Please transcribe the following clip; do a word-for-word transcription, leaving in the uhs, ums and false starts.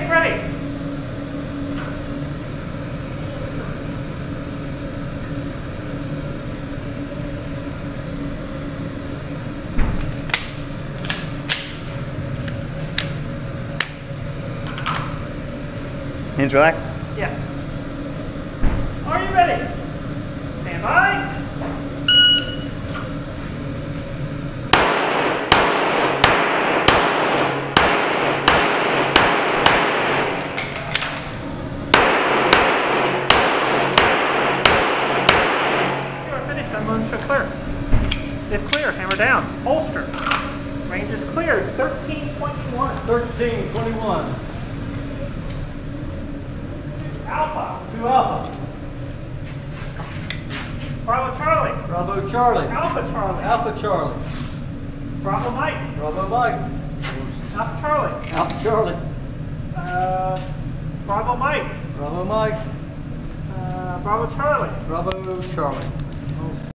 Take ready. Hands relaxed? Yes. Are you ready? Stand by. You are finished. Unload should clear. If clear, hammer down. Holster. Range is cleared. thirteen twenty-one. thirteen twenty-one. Alpha. Two Alpha. Bravo Charlie. Bravo Charlie. Alpha Charlie. Alpha Charlie. Bravo Mike. Bravo Mike. Alpha Charlie. Alpha Charlie. Uh, Bravo Mike. Bravo Mike. Uh, Bravo Charlie. Bravo Charlie.